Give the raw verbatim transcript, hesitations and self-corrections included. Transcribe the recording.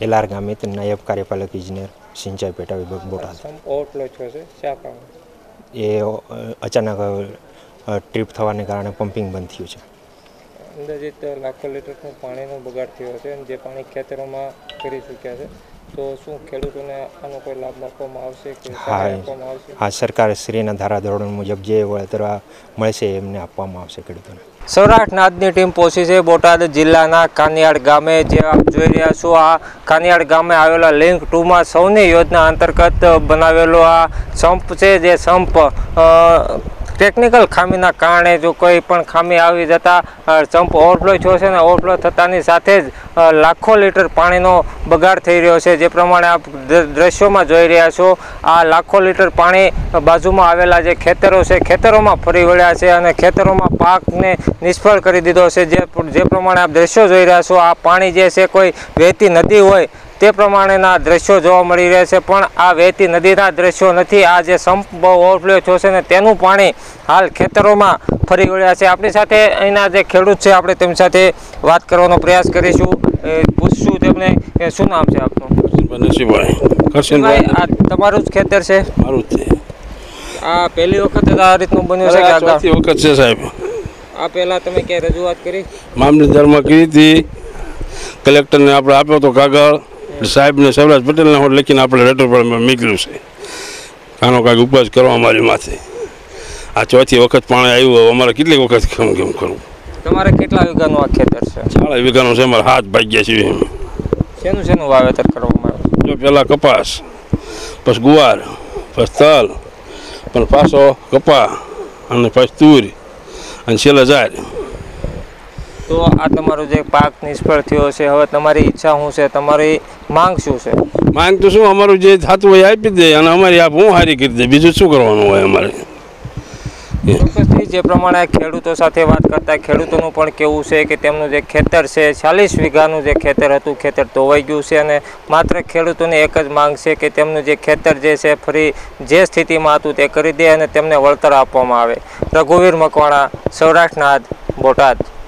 એલાર ગામિત નાયબ કાર્યપાલક ઇજનેર સિંચાઈ પેટા વિભાગ બોટાદ। ઓવરફ્લો થયો છે શા કારણે? એ અચાનક ટ્રીપ થવાને કારણે પમ્પિંગ બંધ થયું છે। અંદાજિત લાખો લીટરનું પાણીનો બગાડ થયો છે અને જે પાણી ખેતરોમાં કરી ચૂક્યા છે, તો શું ખેડૂતોને આનો કોઈ લાભ આપવામાં આવશે કે સહાય આપવામાં આવશે? હા, સરકાર શ્રીના ધારાધોરણ મુજબ જે વળતર મળશે એમને આપવામાં આવશે ખેડૂતોને। સૌરાષ્ટ્રનાથની ટીમ પહોંચી છે બોટાદ જિલ્લાના કાનિયાડ ગામે। જે આપ જોઈ રહ્યા છો, આ કાનિયાડ ગામે આવેલા લિંક ટુમાં સૌની યોજના અંતર્ગત બનાવેલો આ સંપ છે। જે સંપ ટેકનિકલ ખામીના કારણે જો કોઈ પણ ખામી આવી જતાં સંપ ઓવરફ્લો થયો છે ને ઓવરફ્લો થતાની સાથે જ લાખો લીટર પાણીનો બગાડ થઈ રહ્યો છે। જે પ્રમાણે આપ દ્રશ્યોમાં જોઈ રહ્યા છો, આ લાખો લીટર પાણી બાજુમાં આવેલા જે ખેતરો છે ખેતરોમાં ફરી વળ્યા છે અને ખેતરોમાં પાકને નિષ્ફળ કરી દીધો છે। જે જે પ્રમાણે આપ દ્રશ્યો જોઈ રહ્યા છો, આ પાણી જે છે કોઈ વહેતી નદી હોય તે પ્રમાણેના દ્રશ્યો જોવા મળી રહ્યા છે, પણ આ વહેતી નદીના દ્રશ્યો નથી। આ જે સંપ ઓવરફ્લો થયો છે ને તેનું પાણી હાલ ખેતરોમાં ફરી વળ્યા છે। આપણી સાથે અહીંના જે ખેડૂત છે આપણે તેમની સાથે વાત કરવાનો પ્રયાસ કરીશું, પૂછશું તેમને કે શું નામ છે આપનું? કરશનભાઈ, આ તમારું જ ખેતર છે? મારું જ છે। આ પહેલી વખત આ રીતનું બન્યું છે કે ચોથી વખત છે સાહેબ? આ પહેલા તમે ક્યાંય રજૂઆત કરી? મામલતદારમાં કરી હતી, કલેક્ટરને આપણે આપ્યો તો કાગળ, સાહેબને સૌરાજ પટેલને હોટ લખીને આપણે લેટર પર મોકલ્યું છે, આનો કાંઈક ઉપજ કરવા અમારી માથે। આ ચોથી વખત પાણી આવ્યું, અમારે કેટલી વખત કેમ કેમ કરવું? તમારે કેટલા વીઘાનું આ ખેતર છે? ચાલીસ વીઘાનું છે અમારે, હાથ ભાગ્યા છે। શેનું શેનું વાવેતર કરવામાં આવ્યું? જો પહેલાં કપાસ, પછી ગુવાર, પછી તલ, પણ પાછો કપા અને પછી તુર અને છેલ્લે ઝાડ। તો આ તમારો જે પાક નિષ્ફળ થયો છે, હવે તમારી ઈચ્છા શું છે, તમારી માંગ શું છે? માંગ તો શું, અમારું જે થતું હોય આપી દે અને અમારી આપ હું સારી કરી દે, બીજું શું કરવાનું હોય અમારે? ચોક્કસથી જે પ્રમાણે ખેડૂતો સાથે વાત કરતા ખેડૂતોનું પણ કહેવું છે કે તેમનું જે ખેતર છે ચાલીસ વીઘાનું જે ખેતર હતું, ખેતર ધોવાઈ ગયું છે અને માત્ર ખેડૂતોની એક જ માંગ છે કે તેમનું જે ખેતર જે છે ફરી જે સ્થિતિમાં હતું તે કરી દે અને તેમને વળતર આપવામાં આવે। રઘુવીર મકવાણા, સૌરાષ્ટ્રનાથ, બોટાદ।